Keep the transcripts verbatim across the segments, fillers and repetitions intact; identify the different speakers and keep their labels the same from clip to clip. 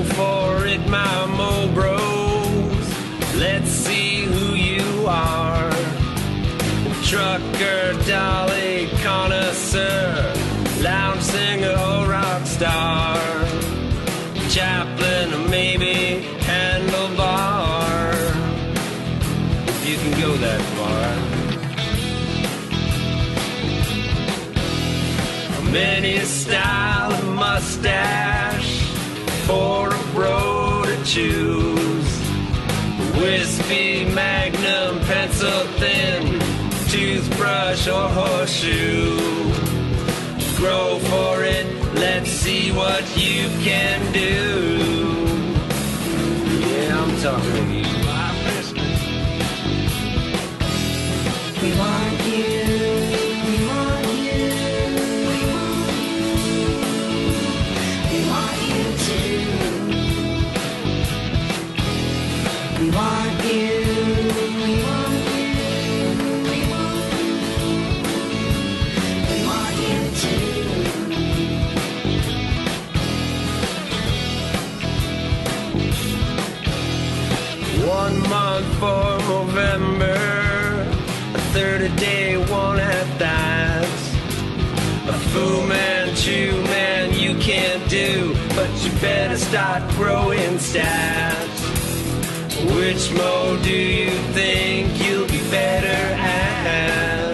Speaker 1: Go for it, my mo bros. Let's see who you are. Trucker, dolly, connoisseur, lounge singer, or rock star. Chaplain, or maybe handlebar, if you can go that far. Many a style of mustache for a bro to choose. Wispy, magnum, pencil thin, toothbrush or horseshoe. Grow for it, let's see what you can do. Yeah, I'm talking to you.
Speaker 2: We want you, we want you, we want you, we want you too. We want you, we want you, we want you, we want you too.
Speaker 1: One month for November, a third a day, one at that. A Fu Manchu man you can't do, but you better start growing stats. Which mo do you think you'll be better at?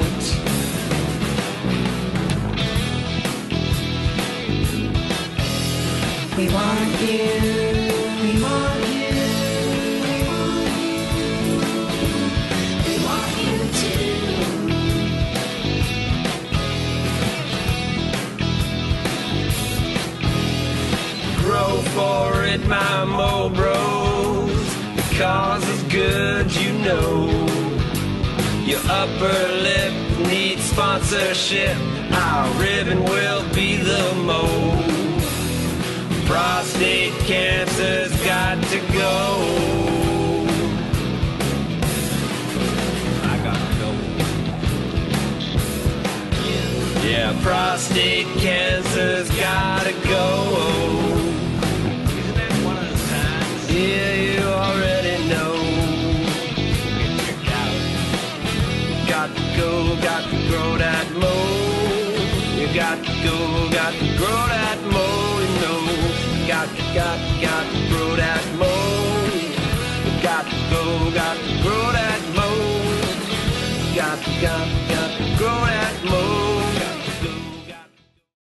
Speaker 2: We want you, we want you, we want you, we want you too.
Speaker 1: Grow for it, my mo bros. The cause is good, you know. Your upper lip needs sponsorship. Our ribbon will be the mo. Prostate cancer's got to go. I gotta go. Yeah, prostate cancer's gotta go. Isn't that one of the times? Yeah, you already know. Get your out. Got to go, got to grow that mo. You got to go, got to grow that mo, you know. Got to, got to, got to grow that mo. You got to go, got to grow that mo. Got to, got to, got to